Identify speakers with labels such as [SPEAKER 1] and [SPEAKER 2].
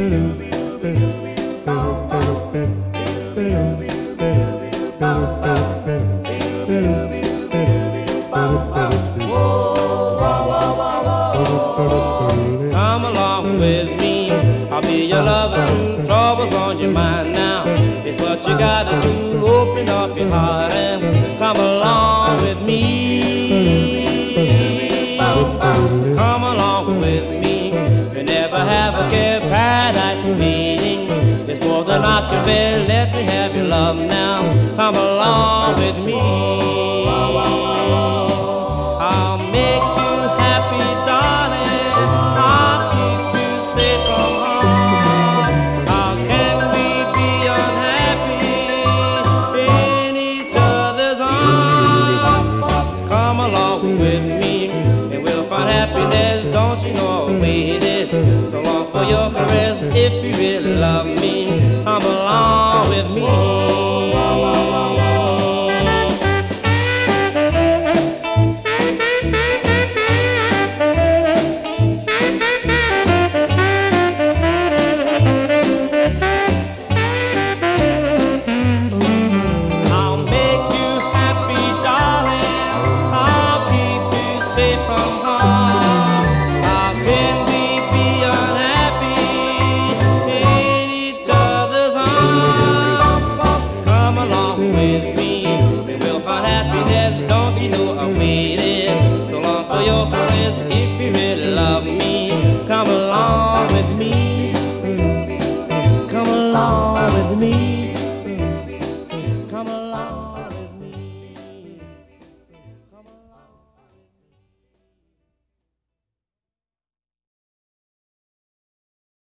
[SPEAKER 1] Come along with me, I'll be your lover till trouble's on your mind now. It's what you gotta do, open up your heart and come along with me. Come along with me, you never have a care, paradise waiting. It's more than I can bear, let me have your love now. Come along with me. I'll make you happy, darling. I'll keep you safe from harm. How can we be unhappy in each other's arms? Come along with me, and we'll find happiness. Don't you know I waited so long for your caress? If you really love me, come along with me. Don't you know I waited so long for your caress? If you really love me, come along with me. Come along with me.